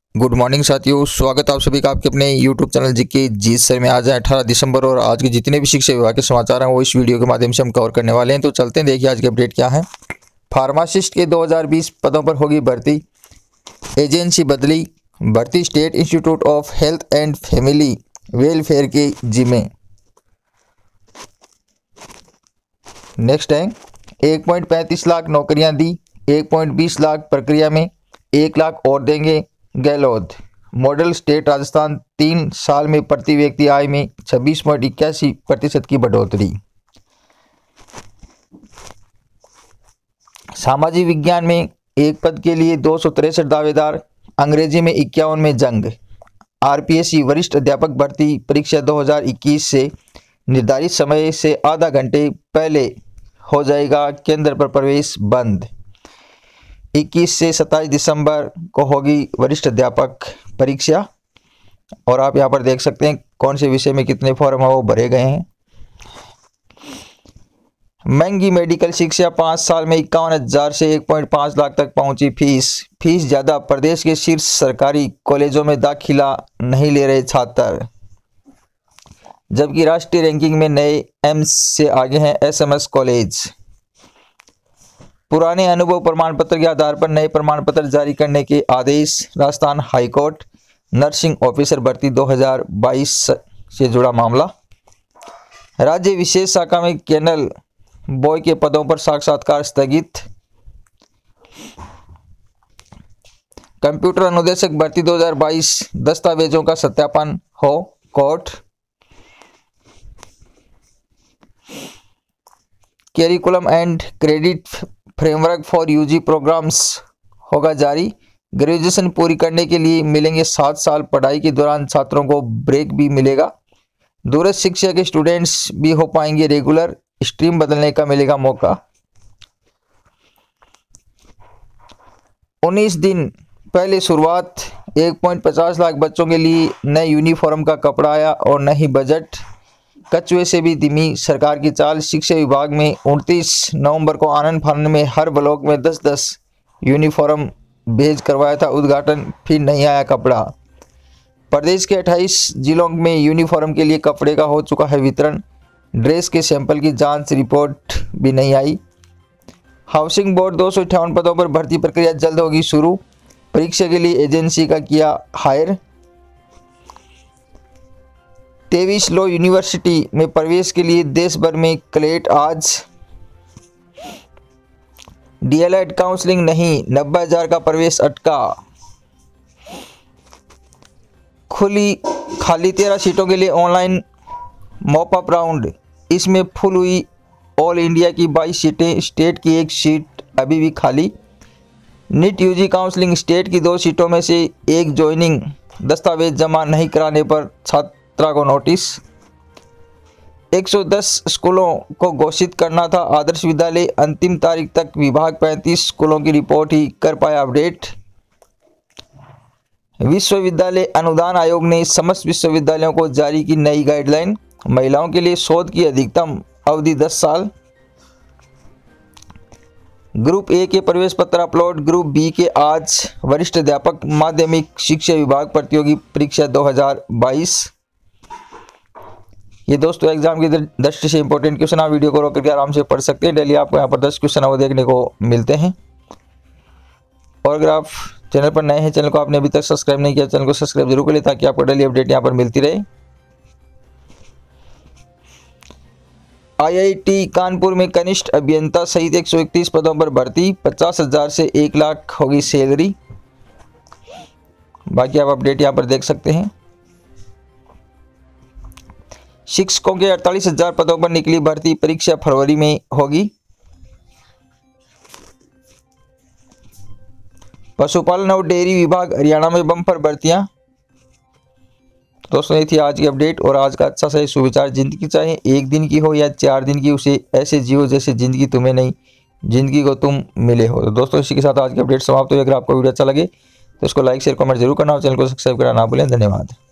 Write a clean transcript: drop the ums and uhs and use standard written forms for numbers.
Good morning साथियों, स्वागत आप सभी का आपके अपने YouTube चैनल जीके जीत सर में। आज है 18 दिसंबर और आज के जितने भी शिक्षा विभाग के समाचार हैं वो इस वीडियो के माध्यम से हम कवर करने वाले हैं। तो चलते हैं, देखिए आज की अपडेट क्या है। फार्मासिस्ट के 2020 पदों पर होगी भर्ती, एजेंसी बदली, भर्ती state institute of health and family welfare के जिम्मे। नेक्स्ट है 1.35 लाख नौकरियां दी, 1.20 लाख प्रक्रिया में, 1 लाख और देंगे गहलोत। मॉडल स्टेट राजस्थान 3 साल में प्रति व्यक्ति आय में 26.81% की बढ़ोतरी। सामाजिक विज्ञान में एक पद के लिए 263 दावेदार, अंग्रेजी में 51 में जंग। आरपीएससी वरिष्ठ अध्यापक भर्ती परीक्षा 2021 से निर्धारित समय से आधा घंटे पहले हो जाएगा केंद्र पर प्रवेश बंद। 21 से 27 दिसंबर को होगी वरिष्ठ अध्यापक परीक्षा और आप यहां पर देख सकते हैं कौन से विषय में कितने फॉर्म है वो भरे गए हैं। महंगी मेडिकल शिक्षा 5 साल में 51,000 से 1.5 लाख तक पहुंची फीस ज्यादा, प्रदेश के शीर्ष सरकारी कॉलेजों में दाखिला नहीं ले रहे छात्र, जबकि राष्ट्रीय रैंकिंग में नए एम्स से आगे हैं एसएमएस कॉलेज। पुराने अनुभव प्रमाण पत्र के आधार पर नए प्रमाण पत्र जारी करने के आदेश, राजस्थान हाईकोर्ट। नर्सिंग ऑफिसर भर्ती 2022 से जुड़ा मामला। राज्य विशेष शाखा में केनल बॉय के पदों पर साक्षात्कार स्थगित। कंप्यूटर अनुदेशक भर्ती 2022 दस्तावेजों का सत्यापन हो court. Curriculum and credit framework for UG programs होगा जारी। ग्रेजुएशन पूरी करने के लिए मिलेंगे 7 साल, पढ़ाई के दौरान छात्रों को ब्रेक भी मिलेगा। दूरस्थ शिक्षा के स्टूडेंट्स भी हो पाएंगे रेगुलर, स्ट्रीम बदलने का मिलेगा मौका। 19 दिन पहले शुरुआत, 1.50 लाख बच्चों के लिए नए यूनिफॉर्म का कपड़ा आया और न ही बजट। कचुए से भी धीमी सरकार की चाल, शिक्षा विभाग में 29 नवंबर को आनंद फानंद में हर ब्लॉक में 10-10 यूनिफॉर्म भेज करवाया था उद्घाटन, फिर नहीं आया कपड़ा। प्रदेश के 28 जिलों में यूनिफॉर्म के लिए कपड़े का हो चुका है वितरण, ड्रेस के सैंपल की जांच रिपोर्ट भी नहीं आई। हाउसिंग बोर्ड 258 पदों पर भर्ती प्रक्रिया जल्द होगी शुरू, परीक्षा के लिए एजेंसी का किया हायर। 23 लॉ यूनिवर्सिटी में प्रवेश के लिए देश भर में क्लेट आज। डीएलएड काउंसलिंग नहीं, 90,000 का प्रवेश अटका। खाली 13 सीटों के लिए ऑनलाइन मॉप अप राउंड, इसमें फुल हुई ऑल इंडिया की 22 सीटें, स्टेट की 1 सीट अभी भी खाली। नीट यूजी काउंसलिंग, स्टेट की 2 सीटों में से 1 ज्वाइनिंग दस्तावेज जमा नहीं कराने पर छात्रा को नोटिस। 110 स्कूलों को घोषित करना था आदर्श विद्यालय, अंतिम तारीख तक विभाग 35 स्कूलों की रिपोर्ट ही कर पाया अपडेट। विश्वविद्यालय अनुदान आयोग ने समस्त विश्वविद्यालयों को जारी की नई गाइडलाइन, महिलाओं के लिए शोध की अधिकतम अवधि 10 साल। ग्रुप ए के प्रवेश पत्र अपलोड, ग्रुप बी के आज। वरिष्ठ अध्यापक माध्यमिक शिक्षा विभाग प्रतियोगी परीक्षा 2022। ये दोस्तों एग्जाम की दृष्टि से इंपॉर्टेंट क्वेश्चन, आप वीडियो को रोक करके आराम से पढ़ सकते हैं। डेली आपको यहाँ पर 10 क्वेश्चन वो देखने को मिलते हैं। और अगर आप चैनल पर नए हैं, चैनल को आपने अभी तक सब्सक्राइब नहीं किया, चैनल को सब्सक्राइब जरूर करें ताकि आपको डेली अपडेट यहाँ पर मिलती रहे। आईआईटी कानपुर में कनिष्ठ अभियंता सहित 131 पदों पर भर्ती, 50,000 से 1 लाख होगी सैलरी। बाकी आप अपडेट यहाँ पर देख सकते हैं। शिक्षकों के 48,000 पदों पर निकली भर्ती, परीक्षा फरवरी में होगी। पशुपालन और डेयरी विभाग हरियाणा में बम्पर भर्तियां। दोस्तों ये थी आज की अपडेट और आज का अच्छा सा सुविचार, जिंदगी चाहे 1 दिन की हो या 4 दिन की, उसे ऐसे जियो जैसे जिंदगी तुम्हें नहीं, जिंदगी को तुम मिले हो। तो दोस्तों इसी के साथ आज की अपडेट समाप्त हुई। अगर आपको वीडियो अच्छा लगे तो इसको लाइक शेयर कमेंट जरूर करना और चैनल को सब्सक्राइब करना ना भूलें। धन्यवाद।